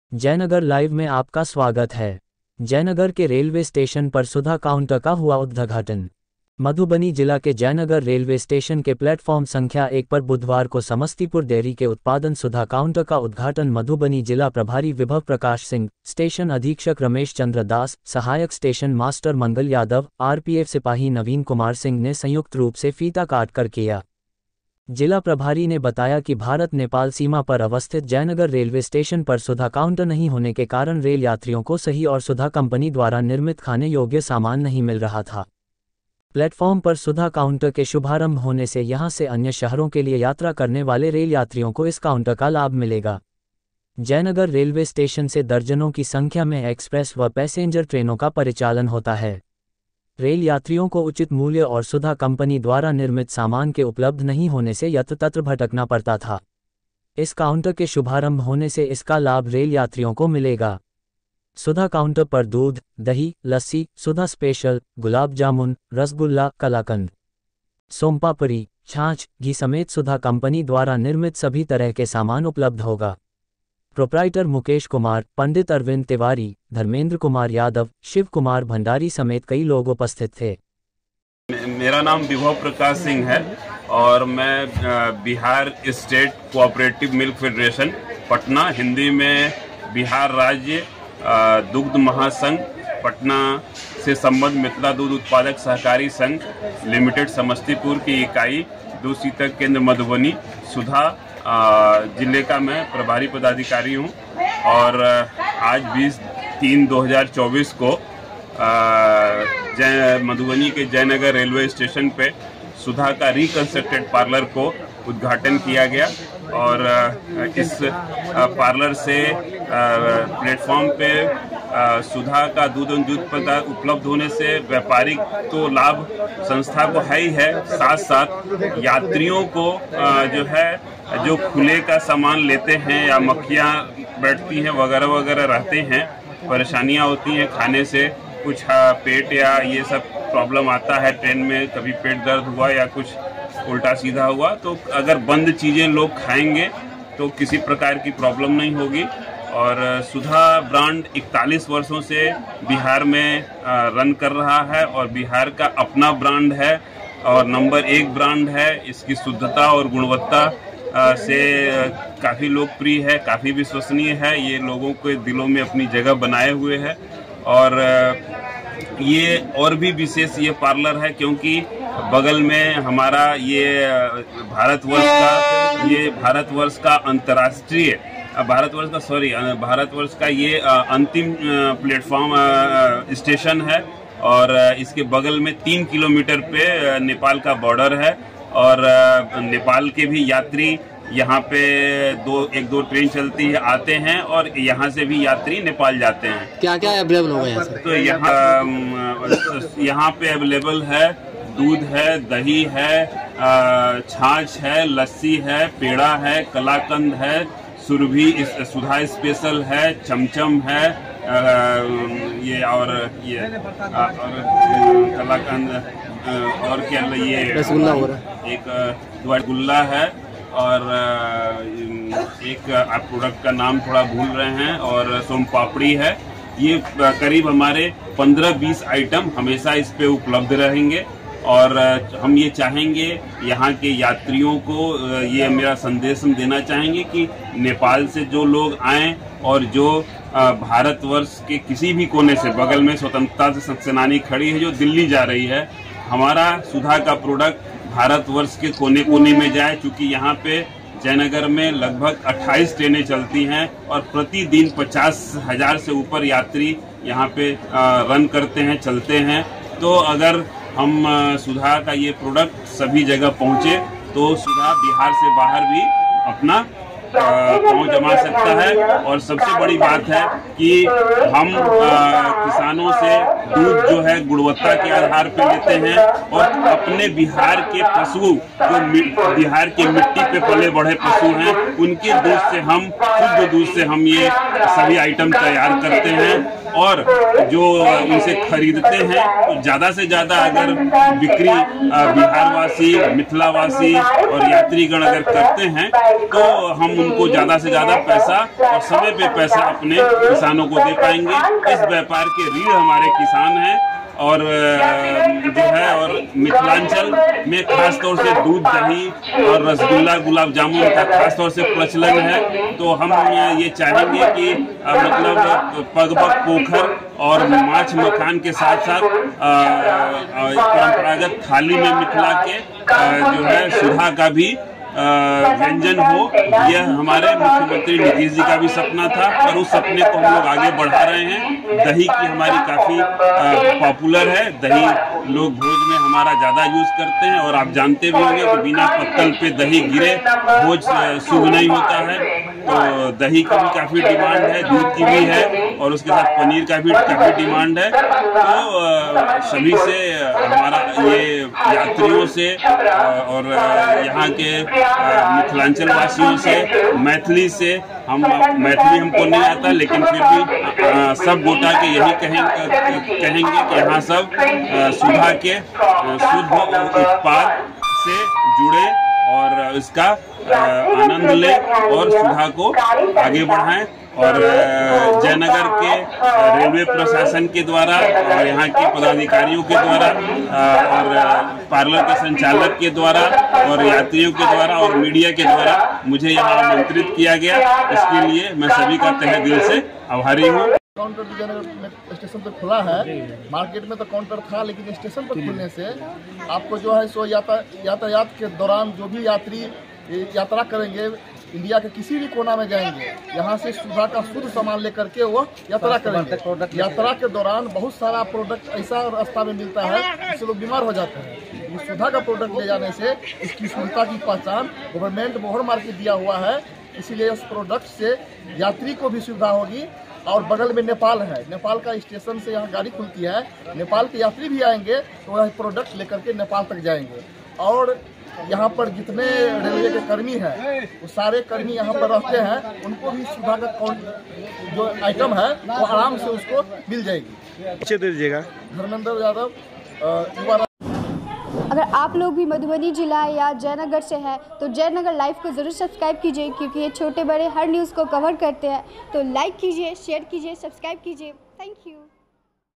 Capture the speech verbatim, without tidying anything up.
Jaynagar live में आपका स्वागत है। जयनगर के रेलवे स्टेशन पर सुधा काउंटर का हुआ उद्घाटन। मधुबनी जिला के जयनगर रेलवे स्टेशन के प्लेटफॉर्म संख्या एक पर बुधवार को समस्तीपुर डेयरी के उत्पादन सुधा काउंटर का उद्घाटन मधुबनी जिला प्रभारी विभव प्रकाश सिंह, स्टेशन अधीक्षक रमेश चंद्र दास, सहायक station master Mangal Yadav, RPF सिपाही नवीन कुमार सिंह ने संयुक्त रूप से फीता काट कर किया। जिला प्रभारी ने बताया कि भारत नेपाल सीमा पर अवस्थित जयनगर रेलवे स्टेशन पर सुधा काउंटर नहीं होने के कारण रेल यात्रियों को सही और सुधा कंपनी द्वारा निर्मित खाने योग्य सामान नहीं मिल रहा था। प्लेटफॉर्म पर सुधा काउंटर के शुभारंभ होने से यहां से अन्य शहरों के लिए यात्रा करने वाले रेल यात्रियों को इस काउंटर का लाभ मिलेगा। जयनगर रेलवे स्टेशन से दर्जनों की संख्या में एक्सप्रेस व पैसेंजर ट्रेनों का परिचालन होता है। रेल यात्रियों को उचित मूल्य और सुधा कंपनी द्वारा निर्मित सामान के उपलब्ध नहीं होने से यत्र तत्र भटकना पड़ता था। इस काउंटर के शुभारंभ होने से इसका लाभ रेल यात्रियों को मिलेगा। सुधा काउंटर पर दूध, दही, लस्सी, सुधा स्पेशल, गुलाब जामुन, रसगुल्ला, कलाकंद, सोमपापड़ी, छाछ, घी समेत सुधा कंपनी द्वारा निर्मित सभी तरह के सामान उपलब्ध होगा। प्रोप्राइटर मुकेश कुमार, पंडित अरविंद तिवारी, धर्मेंद्र कुमार यादव, शिव कुमार भंडारी समेत कई लोग उपस्थित थे। मेरा नाम विभव प्रकाश सिंह है और मैं Bihar state cooperative milk federation Patna, Hindi में बिहार राज्य दुग्ध महासंघ पटना से संबद्ध मिथिला दूध उत्पादक सहकारी संघ लिमिटेड समस्तीपुर की इकाई दूध शीतक केंद्र मधुबनी सुधा जिले का मैं प्रभारी पदाधिकारी हूं और आज बीस तीन दो हज़ार चौबीस को जय मधुबनी के जयनगर रेलवे स्टेशन पे सुधा का रिकंस्ट्रक्टेड पार्लर को उद्घाटन किया गया और इस पार्लर से प्लेटफॉर्म पे सुधा का दूध और दूध पदार्थ उपलब्ध होने से व्यापारिक तो लाभ संस्था को है ही है, साथ साथ यात्रियों को जो है जो खुले का सामान लेते हैं या मक्खियाँ बैठती हैं वगैरह वगैरह रहते हैं, परेशानियाँ होती हैं खाने से, कुछ पेट या ये सब प्रॉब्लम आता है ट्रेन में, कभी पेट दर्द हुआ या कुछ उल्टा सीधा हुआ, तो अगर बंद चीज़ें लोग खाएंगे तो किसी प्रकार की प्रॉब्लम नहीं होगी। और सुधा ब्रांड इकतालीस वर्षों से बिहार में रन कर रहा है और बिहार का अपना ब्रांड है और नंबर एक ब्रांड है। इसकी शुद्धता और गुणवत्ता से काफ़ी लोकप्रिय है, काफ़ी विश्वसनीय है, ये लोगों के दिलों में अपनी जगह बनाए हुए है। और ये और भी विशेष ये पार्लर है क्योंकि बगल में हमारा ये भारतवर्ष का ये भारतवर्ष का अंतर्राष्ट्रीय भारतवर्ष का सॉरी भारतवर्ष का ये अंतिम प्लेटफॉर्म स्टेशन है और इसके बगल में तीन किलोमीटर पे नेपाल का बॉर्डर है और नेपाल के भी यात्री यहाँ पे दो एक दो ट्रेन चलती है, आते हैं और यहाँ से भी यात्री नेपाल जाते हैं। क्या क्या अवेलेबल होगा यहाँ से? तो यहाँ यहाँ पे अवेलेबल है दूध है, दही है, छाछ है, लस्सी है, पेड़ा है, कलाकंद है, सुरभि सुधा स्पेशल है, चमचम है, ये और ये और कलाकंद और क्या ये रसगुल्ला हो रहा है, एक रसगुल्ला है और एक आप प्रोडक्ट का नाम थोड़ा भूल रहे हैं और सोम पापड़ी है। ये करीब हमारे पंद्रह बीस आइटम हमेशा इस पे उपलब्ध रहेंगे और हम ये चाहेंगे यहाँ के यात्रियों को ये मेरा संदेश हम देना चाहेंगे कि नेपाल से जो लोग आएँ और जो भारतवर्ष के किसी भी कोने से, बगल में स्वतंत्रता सेनानी खड़ी है जो दिल्ली जा रही है, हमारा सुधा का प्रोडक्ट भारतवर्ष के कोने कोने में जाए, क्योंकि यहाँ पे जयनगर में लगभग अट्ठाईस ट्रेनें चलती हैं और प्रतिदिन पचास हजार से ऊपर यात्री यहाँ पे रन करते हैं, चलते हैं। तो अगर हम सुधा का ये प्रोडक्ट सभी जगह पहुँचे तो सुधा बिहार से बाहर भी अपना पहुँच जमा सकता है। और सबसे बड़ी बात है कि हम आ, किसानों से दूध जो है गुणवत्ता के आधार पर लेते हैं और अपने बिहार के पशु जो बिहार के मिट्टी पे पले बढ़े पशु हैं उनके दूध से हम शुद्ध दूध से हम ये सभी आइटम तैयार करते हैं और जो उनसे खरीदते हैं तो ज़्यादा से ज़्यादा अगर बिक्री बिहारवासी, मिथिलावासी और यात्रीगण अगर करते हैं तो हम उनको ज़्यादा से ज़्यादा पैसा और समय पे पैसा अपने किसानों को दे पाएंगे। इस व्यापार के रीढ़ हमारे किसान हैं और जो है और मिथिलांचल में खास तौर से दूध, दही और रसगुल्ला, गुलाब जामुन का खास तौर से प्रचलन है। तो हम ये चाहेंगे कि मतलब पगपग पोखर और माछ मखान के साथ साथ परंपरागत थाली में मिथिला के आ, जो है सुधा का भी व्यंजन हो। यह हमारे मुख्यमंत्री नीतीश जी का भी सपना था और उस सपने को हम लोग आगे बढ़ा रहे हैं। दही की हमारी काफी पॉपुलर है, दही लोग भोज में हमारा ज्यादा यूज करते हैं और आप जानते भी होंगे कि बिना पत्तल पे दही गिरे भोज शुभ नहीं होता है। तो दही की भी काफी डिमांड है, दूध की भी है और उसके साथ पनीर का भी काफी डिमांड है। तो सभी से हमारा ये यात्रियों से और यहाँ के मिथिलांचल वासियों से, मैथिली से, हम मैथिली हमको नहीं आता लेकिन फिर भी आ, सब गोटा के यही कहेंगे कहेंगे कि यहाँ सब आ, सुधा के शुद्ध उत्पाद से जुड़े और इसका आनंद ले और सुधा को आगे बढ़ाएं। और जयनगर के रेलवे प्रशासन के द्वारा और यहाँ के पदाधिकारियों के द्वारा और पार्लर के संचालक के द्वारा और यात्रियों के द्वारा और मीडिया के द्वारा मुझे यहाँ आमंत्रित किया गया, इसके लिए मैं सभी का तहे दिल से आभारी हूँ। काउंटर तो जयनगर स्टेशन पर खुला है, मार्केट में तो काउंटर था लेकिन स्टेशन पर खुलने से आपको जो है सो यातायात के दौरान जो भी यात्री यात्रा करेंगे, इंडिया के किसी भी कोना में जाएंगे, यहाँ से सुधा का शुद्ध सामान लेकर के वो यात्रा करेंगे। यात्रा के दौरान बहुत सारा प्रोडक्ट ऐसा रास्ता में मिलता है जिससे लोग बीमार हो जाते हैं। इस सुधा का प्रोडक्ट ले जाने से इसकी शुद्धता की पहचान गवर्नमेंट मोहर मार के दिया हुआ है, इसीलिए उस प्रोडक्ट से यात्री को भी सुविधा होगी। और बगल में नेपाल है, नेपाल का स्टेशन से यहाँ गाड़ी खुलती है, नेपाल के यात्री भी आएंगे तो वह प्रोडक्ट लेकर के नेपाल तक जाएंगे। और यहाँ पर जितने रेलवे के कर्मी हैं वो सारे कर्मी यहाँ पर रहते हैं, उनको भी सुधा का कौन जो आइटम है वो आराम से उसको मिल जाएगी। अच्छे दे दीजिएगा। धर्मेंद्र यादव युवा। अगर आप लोग भी मधुबनी जिला या जयनगर से हैं तो जयनगर लाइव को ज़रूर सब्सक्राइब कीजिए, क्योंकि ये छोटे बड़े हर न्यूज़ को कवर करते हैं। तो लाइक कीजिए, शेयर कीजिए, सब्सक्राइब कीजिए। Thank you.